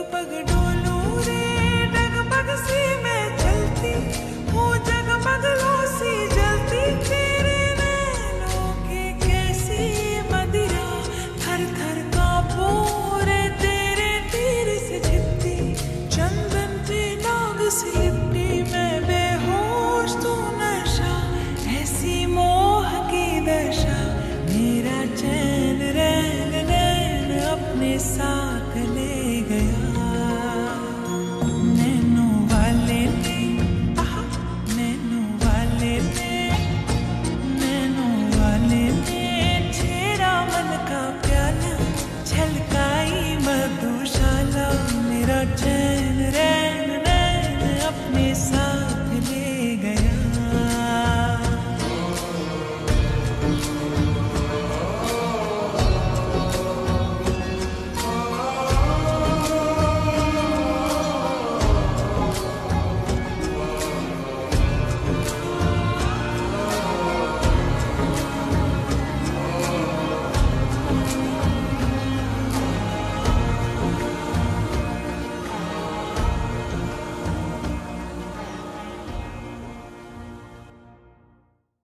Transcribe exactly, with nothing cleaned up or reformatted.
पग डोलूं रे डगमग सी मैं चलती हूँ, जगमग लो सी जलती तेरे नैनों की कैसी मदिरा, थर थर कांपूं रे तेरे तीर से छिपती, चंदन पे नाग से लिपटी मैं बेहोश तू नशा, ऐसी मोह की दशा, मेरा चैन रैन नैन अपने साथ ले।